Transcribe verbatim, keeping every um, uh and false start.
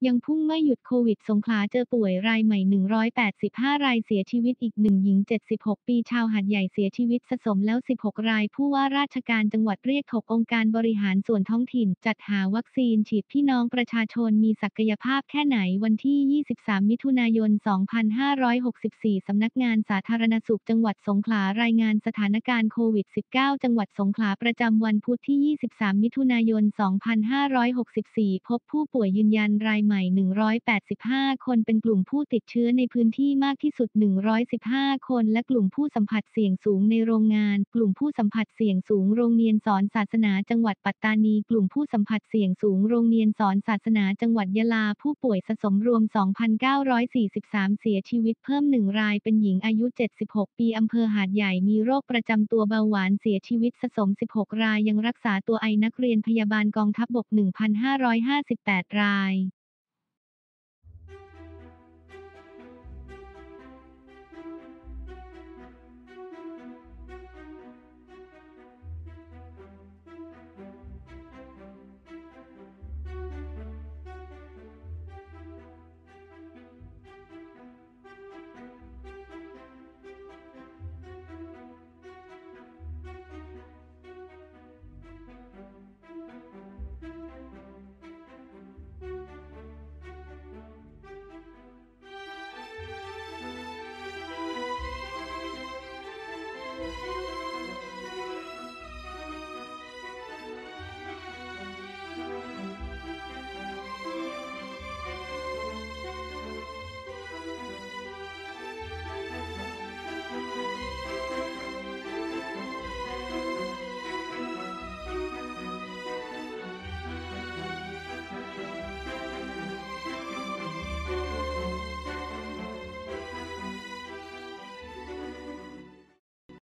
ยังพุ่งไม่หยุดโควิดสงขลาเจอป่วยรายใหม่หนึ่งร้อยแปดสิบห้ารายเสียชีวิตอีกหนึ่งหญิงเจ็ดสิบหกปีชาวหาดใหญ่เสียชีวิตสะสมแล้วสิบหกรายผู้ว่าราชการจังหวัดเรียกถกองค์การบริหารส่วนท้องถิ่นจัดหาวัคซีนฉีดพี่น้องประชาชนมีศักยภาพแค่ไหนวันที่ยี่สิบสามมิถุนายนสองพันห้าร้อยหกสิบสี่สำนักงานสาธารณสุขจังหวัดสงขลารายงานสถานการณ์โควิด สิบเก้า จังหวัดสงขลาประจำวันพุธที่ยี่สิบสามมิถุนายนสองพันห้าร้อยหกสิบสี่พบผู้ป่วยยืนยันรายใหม่หนึ่งร้อยแปดสิบห้าคนเป็นกลุ่มผู้ติดเชื้อในพื้นที่มากที่สุดหนึ่งร้อยสิบห้าคนและกลุ่มผู้สัมผัสเสี่ยงสูงในโรงงานกลุ่มผู้สัมผัสเสี่ยงสูงโรงเรียนสอนศาสนาจังหวัดปัตตานีกลุ่มผู้สัมผัสเสี่ยงสูงโรงเรียนสอนศาสนาจังหวัดยะลาผู้ป่วยสะสมรวม สองพันเก้าร้อยสี่สิบสาม เสียชีวิตเพิ่มหนึ่งรายเป็นหญิงอายุเจ็ดสิบหกปีอำเภอหาดใหญ่มีโรคประจำตัวเบาหวานเสียชีวิตสะสมสิบหกรายยังรักษาตัวไอนักเรียนพยาบาลกองทัพบก หนึ่งพันห้าร้อยห้าสิบแปด ราย